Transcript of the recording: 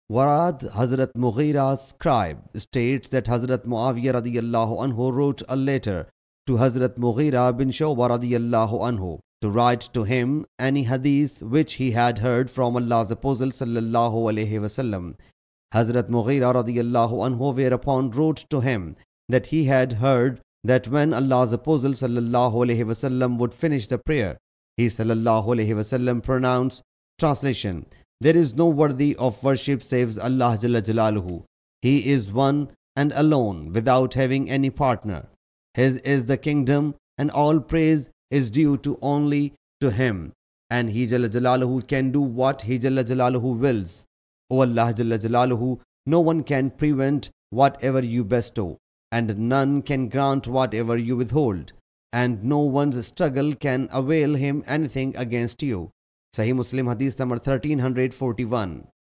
Warad Hazrat Mughira's scribe states that Hazrat Muawiyah radiyallahu anhu wrote a letter to Hazrat Mughira bin Shu'bah radiyallahu anhu to write to him any hadith which he had heard from Allah's Apostle sallallahu alaihi wasallam. Hazrat Mughira radiyallahu anhu whereupon wrote to him that he had heard that when Allah's Apostle sallallahu alaihi wasallam would finish the prayer, he sallallahu alaihi wasallam pronounced, translation, there is no worthy of worship save Allah Jalla Jalaluhu. He is one and alone without having any partner. His is the kingdom and all praise is due to only to him, and he Jalla Jalaluhu can do what he Jalla Jalaluhu wills. O Allah Jalla Jalaluhu, no one can prevent whatever you bestow, and none can grant whatever you withhold, and no one's struggle can avail him anything against you. Sahih Muslim Hadees number 1341.